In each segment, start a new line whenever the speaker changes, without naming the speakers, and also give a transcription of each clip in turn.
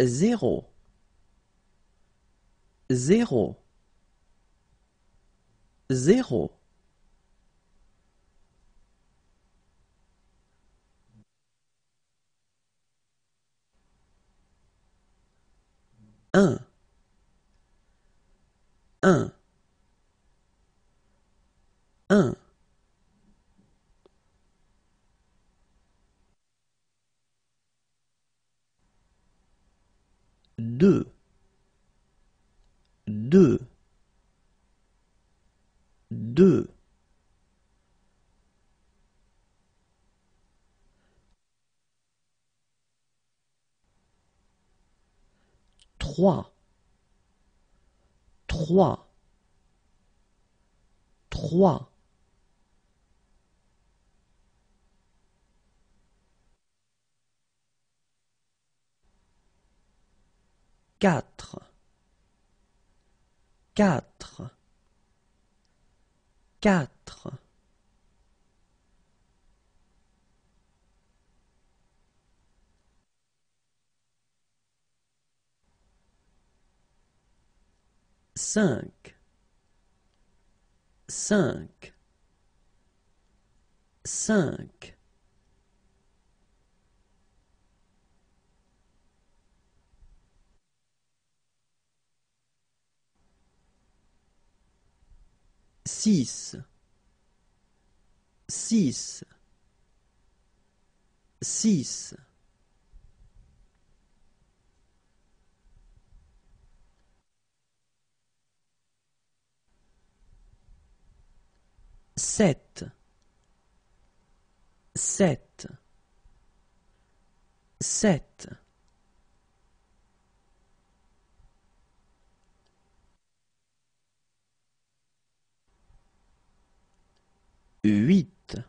zéro, zéro, zéro. Un, un, un. Deux, deux, deux. Trois, trois, trois. Quatre, quatre, quatre. Cinq, cinq, cinq. Six, six, six. Sept, sept, sept. Huit,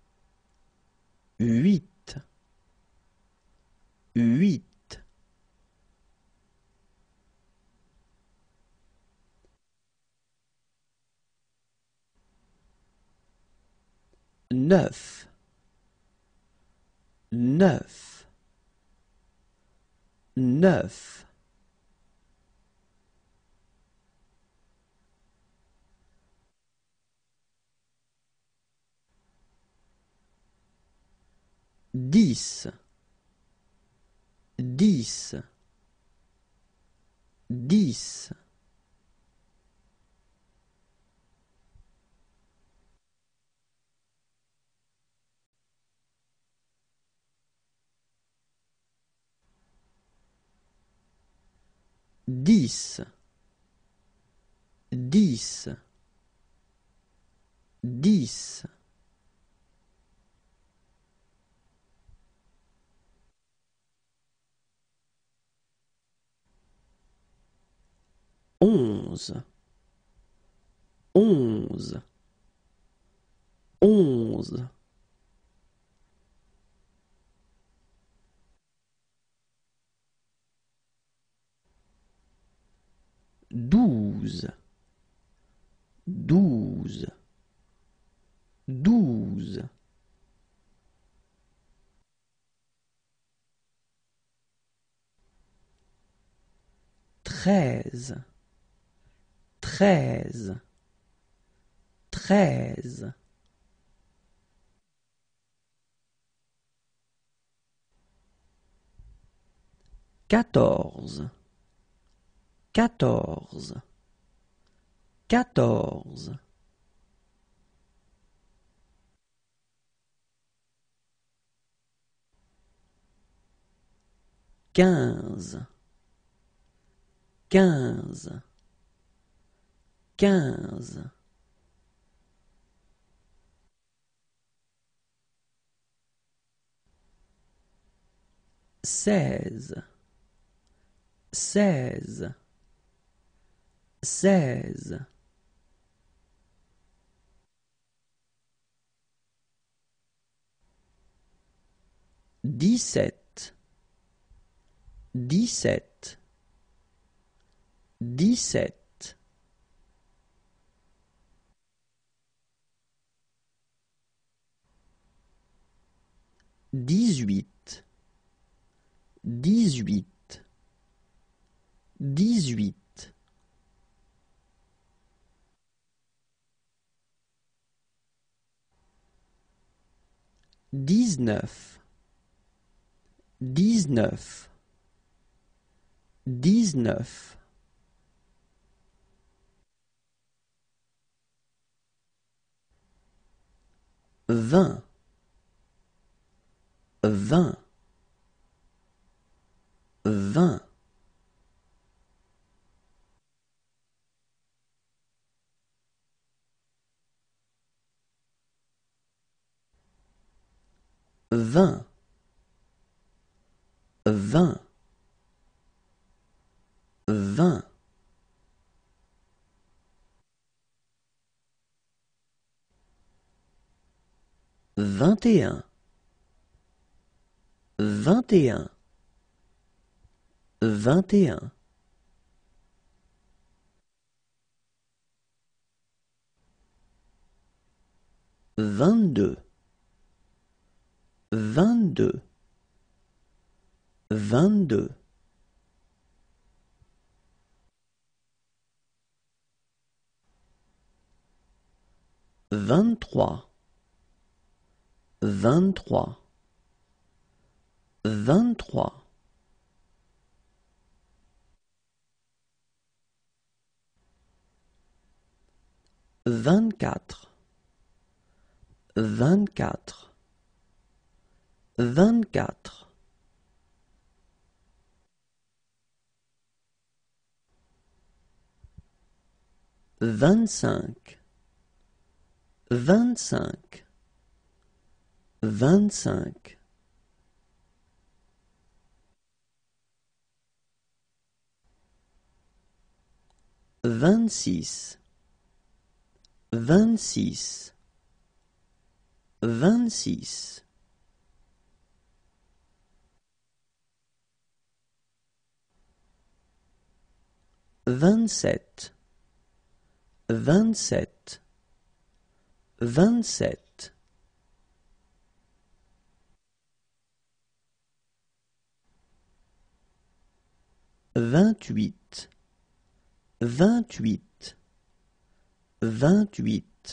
huit, huit. Neuf, neuf, neuf. 10, 10, 10. 10, 10, 10. 11, 11, 11. 12, 12, 12. 13, 13, 13. 14, 14, 14. 15, 15, 15. 16, 16, 16. 17, 17, 17. 18, 18, 18, 19, 19, 19, 20, 20, 20, 20, 20, 20, 21, 21, 21, 22, 22, 22, 23, 23, 23, 24, 24, 24, 25, 25, 25, 26, 26, 26, 27, 27, 27, 28, 28, 28,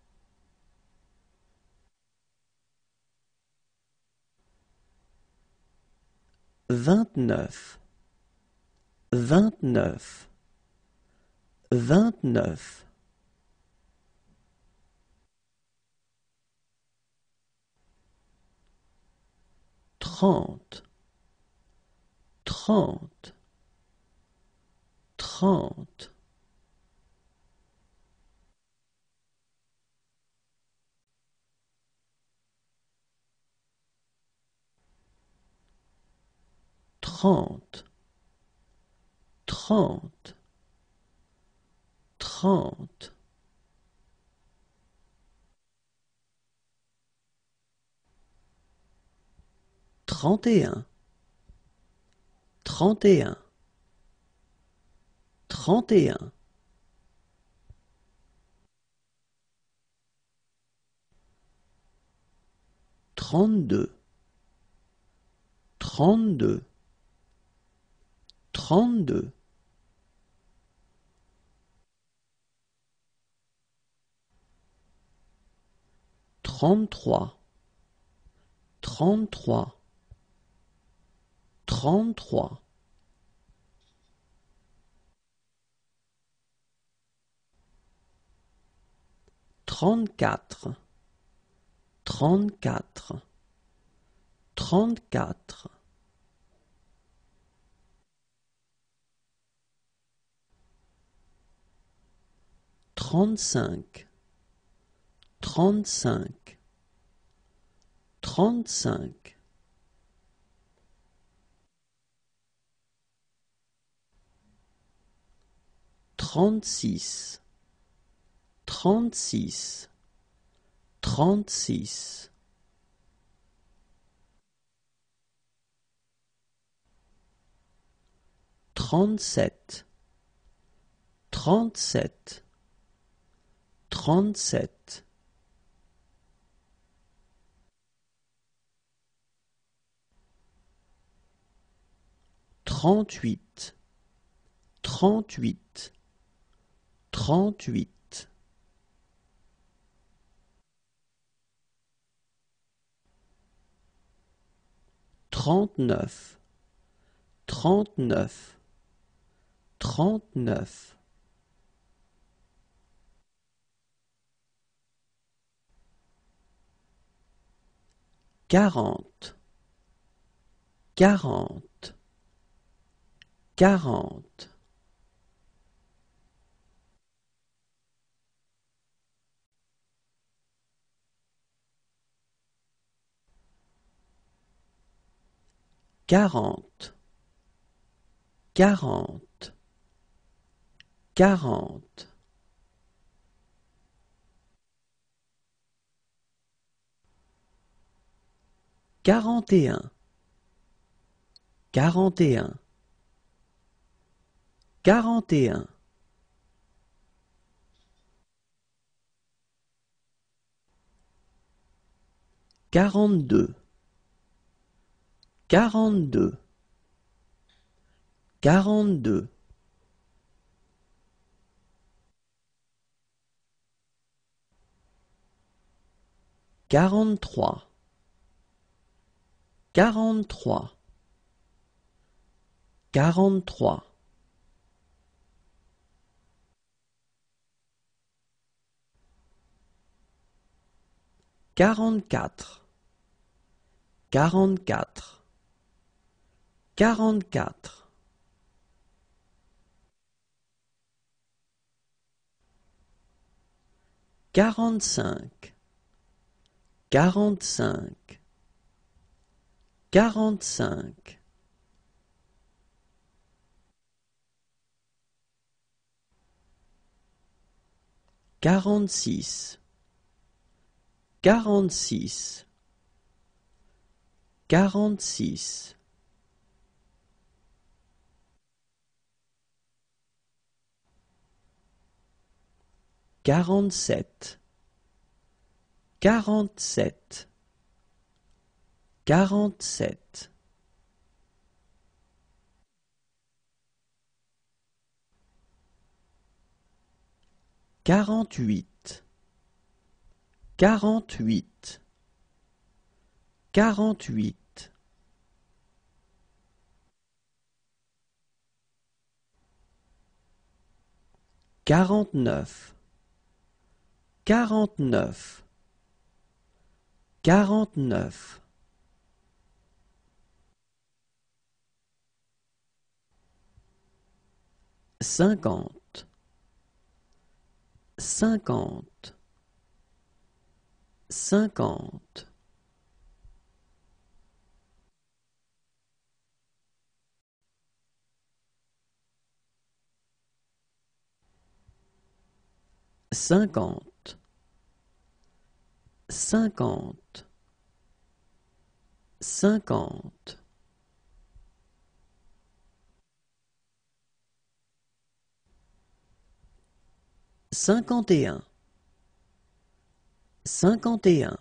29, 29, 29, 30, 30, 30, 30, 30, 30, 31, 31, 31, 32, 32, 32, 33, 33, 33, 34, 34, 34, 35, 35, 35, 36, 36, 36, 37, 37, 37, 38, 38, 38, 39, 39, 39, 40, 40, 40, 40, 40, 40, 41, 41, 41, 42, 42, 42, 43, 43, 43, 44, 44, 44, 45, 45, 45, 46, 46, 46, 47, 47, 47, 48, 48, 48, 49, 49, 49, 50, 50, 50, 50, 50, 50, 51, 51,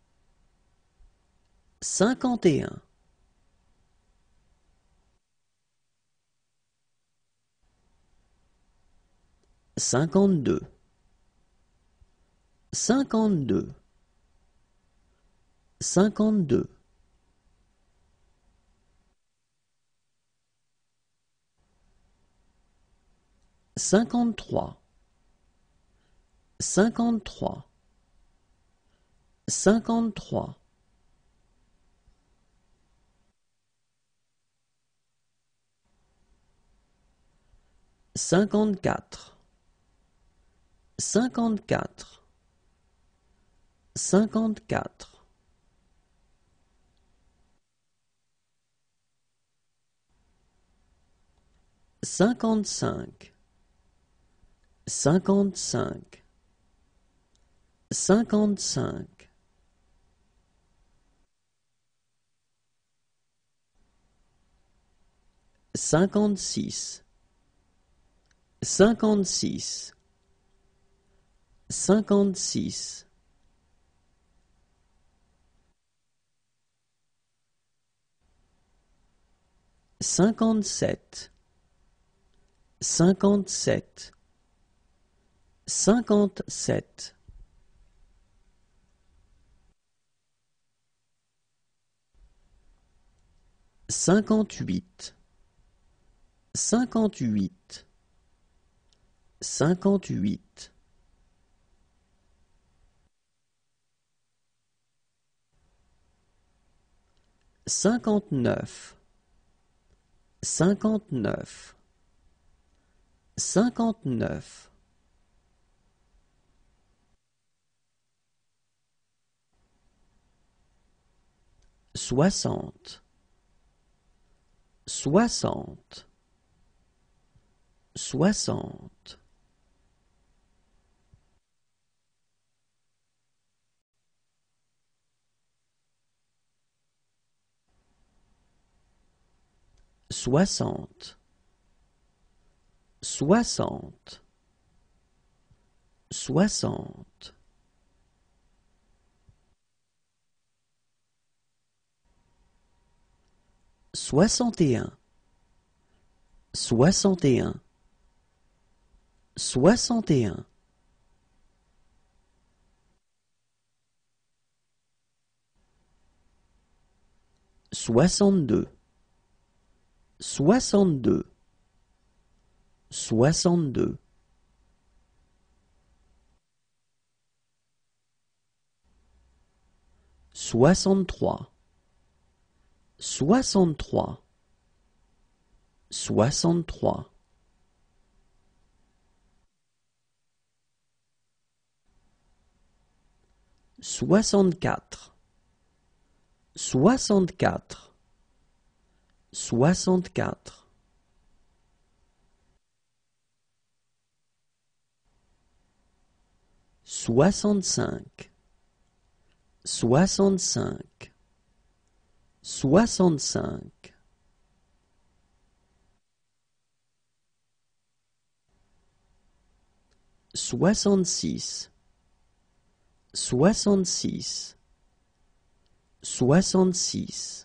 51, 52, 52, 52, 53, 53, 53, 54, 54, 54, 55, 55, 55, 56, 56, 56, 57, 57, 57, 58, 58, 58, 59, 59, 59, 60, 60, 60, 60, 60, 60, 61, 61, 61, 62, 62, 62, 63, 63, 63, 64, 64, 64, 65, 65, 65, 66, 66, 66,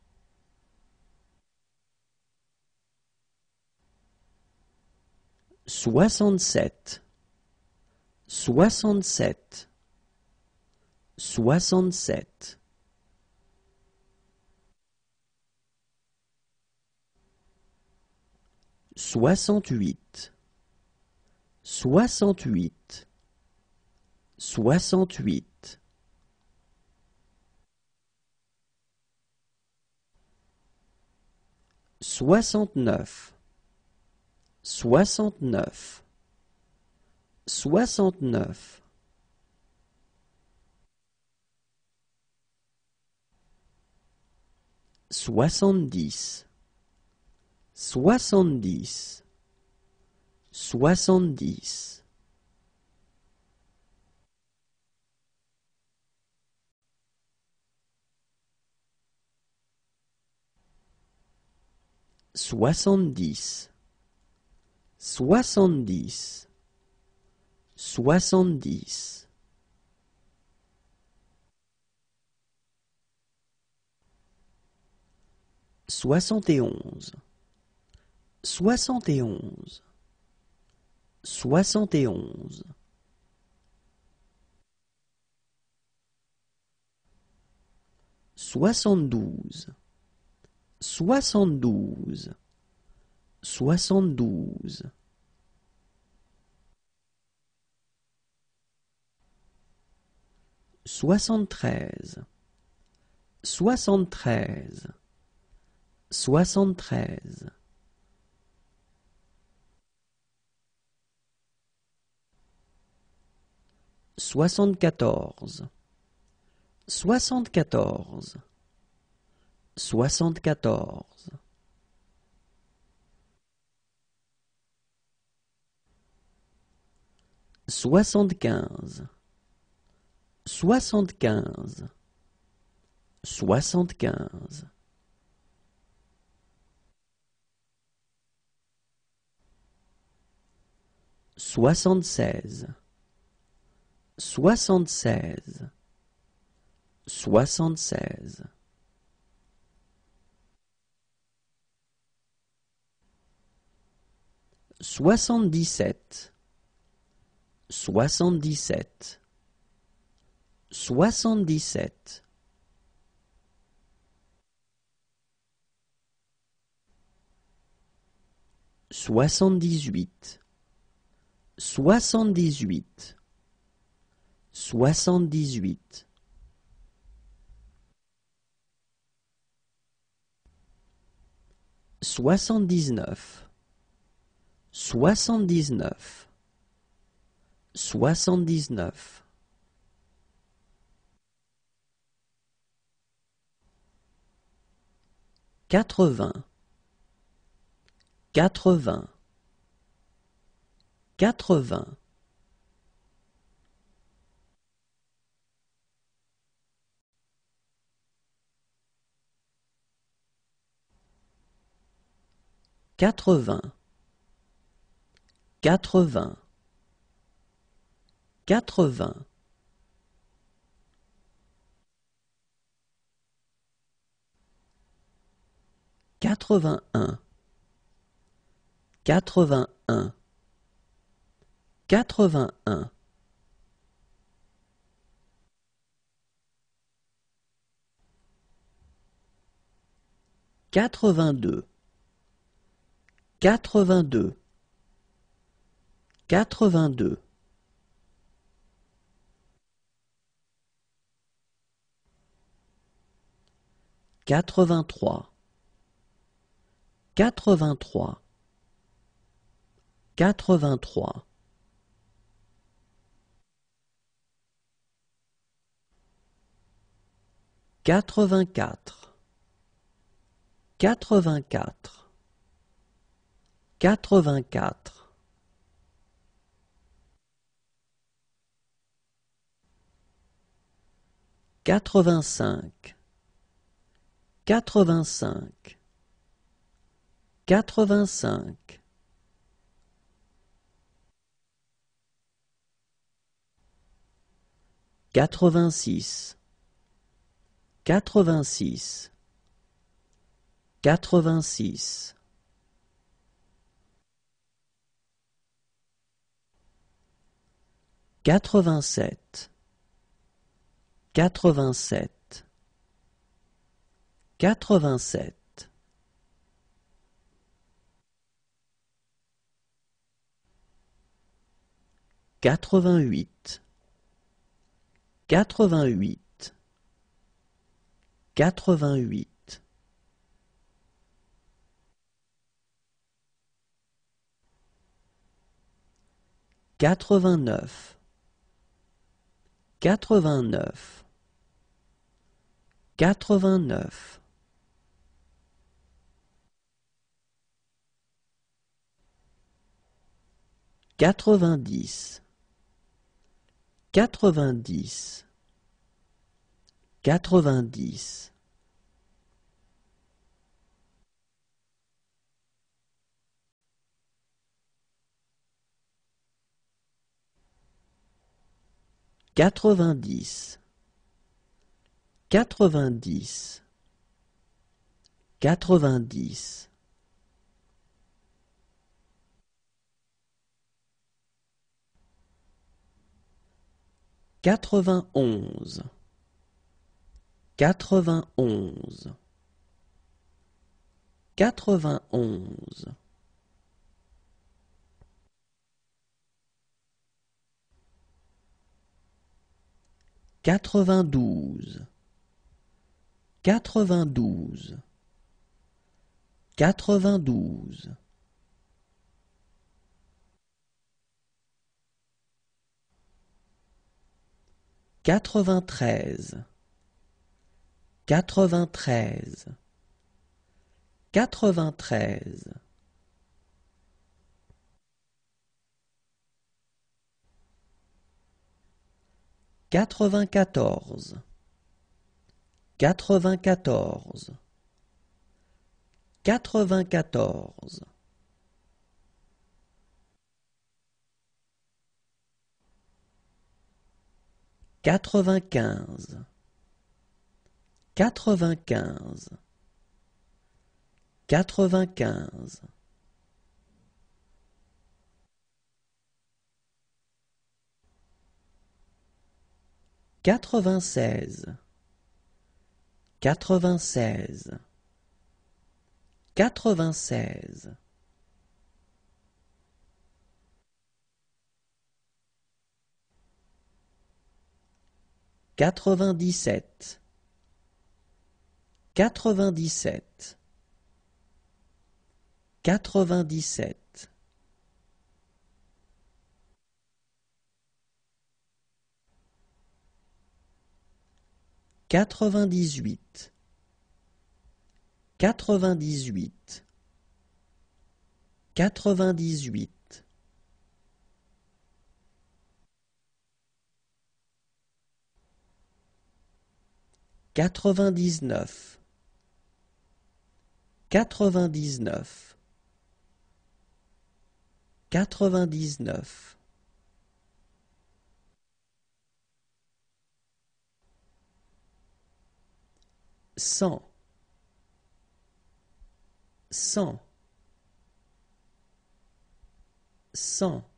67, 67, 67, 68, 68, 68, 69, 69, 69, 70, 70, 70, 70, 70, 70, 71, 71, 71, 72, 72, 72, 73, 73, 73, 74, 74, 74, 75, 75, 75, 76, 76, 76, 75, 77, 77, 77. 78, 78, 78. 79, 79, 79. 80, 80, 80. 80, 80, 80. 81, 81, 81. 82, 82, 82. 83, 83, 83. 84, 84, 84. 85, 85, 85. 86, 86, 86. 87, 87, 87. 88, 88, 88. 89, 89, 89. 90, 90, 90. 90, 90, 90. 91, 91, 91. 92, 92, 92. 93, 93, 93. 94, 94, 94. 95, 95, 95. 96, 96, 96. 97, 97, 97. 98, 98, 98. 99, 99, 99. 100, 100, 100.